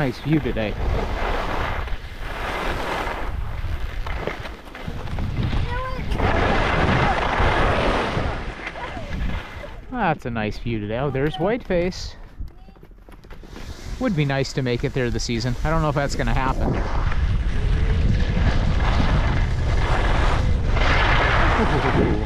nice view today. That's a nice view today. Oh, there's Whiteface. Would be nice to make it there this season. I don't know if that's going to happen. Ooh.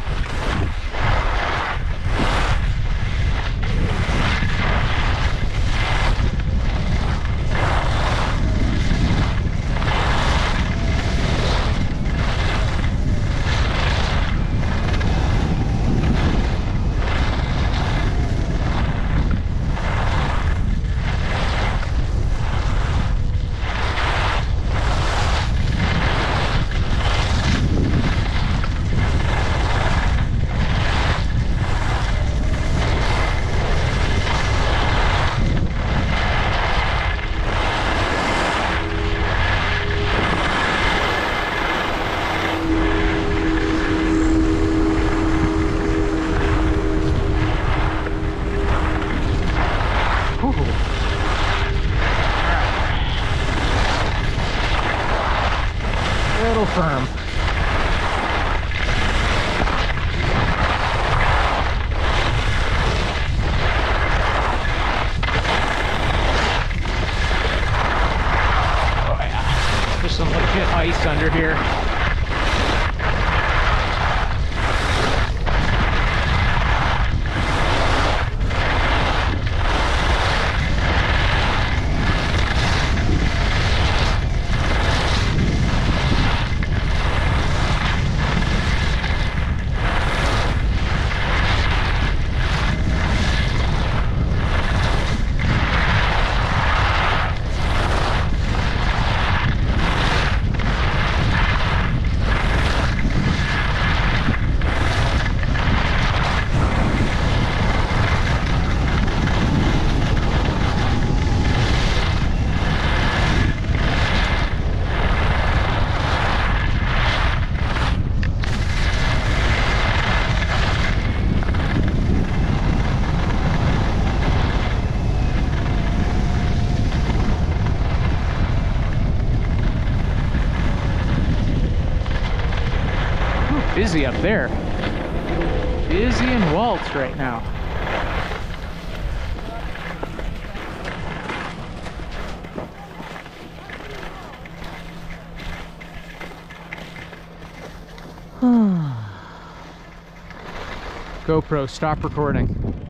Little firm. Oh yeah, there's some legit ice under here. Busy up there. Busy and Waltz right now. GoPro, stop recording.